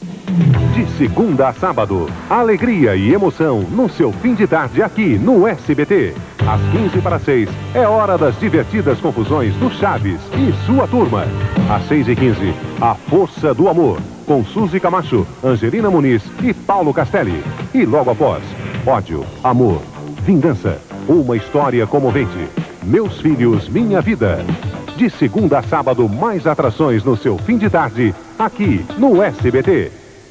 De segunda a sábado, alegria e emoção no seu fim de tarde aqui no SBT. Às 15:45 é hora das divertidas confusões do Chaves e sua turma. Às 6:15, A Força do Amor, com Suzy Camacho, Angelina Muniz e Paulo Castelli. E logo após, Ódio, Amor, Vingança, uma história comovente. Meus Filhos, Minha Vida. De segunda a sábado, mais atrações no seu fim de tarde, aqui no SBT.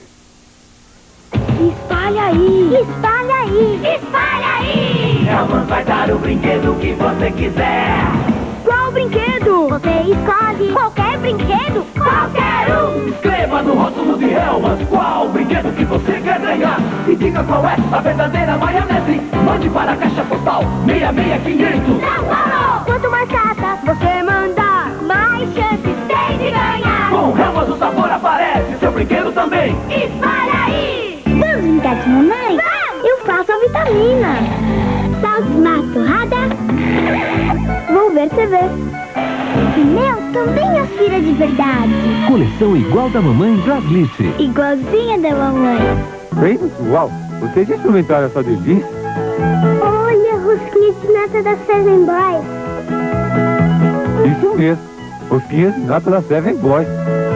Espalha aí! Espalha aí! Espalha aí! Hellmann's vai dar o brinquedo que você quiser. Qual brinquedo? Você escolhe qualquer brinquedo, qualquer um. Escreva no rótulo de Hellmann's qual brinquedo que você quer ganhar. E diga qual é a verdadeira maionese. Mande para a caixa postal 66500. São Paulo! Quanto mais cartas você mandar, mais chances tem de ganhar. Com Hellmann's o sabor aparece, seu brinquedo também. Espalha aí! Vamos brincar de mamãe? Vamos! Eu faço a vitamina. Saltos na torrada. Vou ver TV. O meu também aspira de verdade. Coleção igual da mamãe Glaslit. Igualzinha da mamãe. Bem, uau, vocês já experimentaram essa delícia? Olha, rosquinha de nata da Seven Boys. Isso mesmo, rosquinhas de nata da Seven Boys.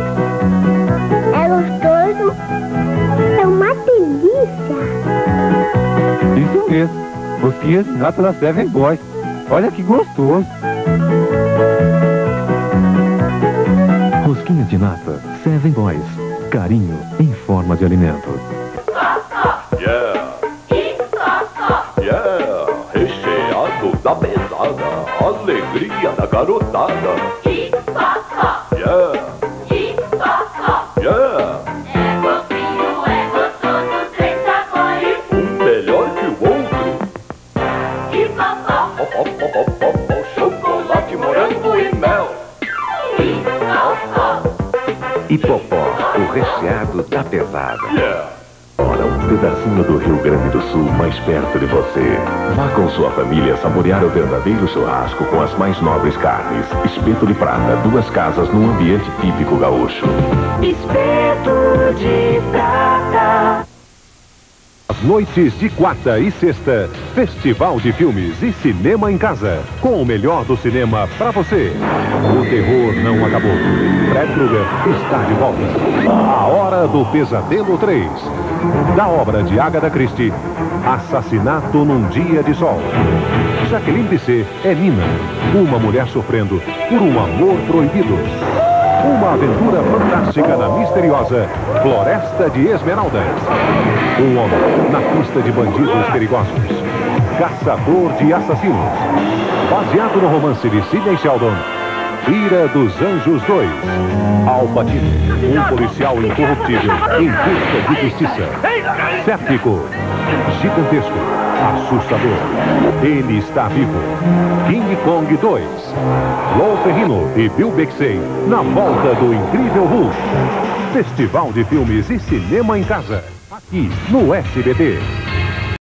É gostoso. É uma delícia. Isso mesmo, rosquinhas de nata da Seven Boys. Olha que gostoso. Rosquinha de nata Seven Boys. Carinho em forma de alimento. Yeah! Yeah! Recheado da mesada, alegria da garotada. Yeah! Yeah! É fofinho, é gostoso, 3 sabores. Um melhor que o outro. E papá, Chocolate, morango e mel. E Popó, o recheado da pesada. Yeah! Ora, um pedacinho do Rio Grande do Sul mais perto de você. Vá com sua família saborear o verdadeiro churrasco com as mais nobres carnes. Espeto de prata, 2 casas num ambiente típico gaúcho. espeto de prata. As noites de quarta e sexta, Festival de Filmes e Cinema em Casa. Com o melhor do cinema pra você. O terror não acabou. Fred Krueger está de volta. A Hora do Pesadelo 3. Da obra de Agatha Christie, Assassinato num Dia de Sol. Jacqueline Bisset é Nina, uma mulher sofrendo por um amor proibido. Uma aventura fantástica na misteriosa Floresta de Esmeraldas. Um homem na pista de bandidos perigosos. Caçador de assassinos. Baseado no romance de Sidney Sheldon, Ira dos Anjos 2. Al Pacino, um policial incorruptível em busca de justiça. Séptico, gigantesco, assustador. Ele está vivo. King Kong 2. Lou Ferrigno e Bill Bixby na volta do Incrível Hulk. Festival de Filmes e Cinema em Casa, aqui no SBT.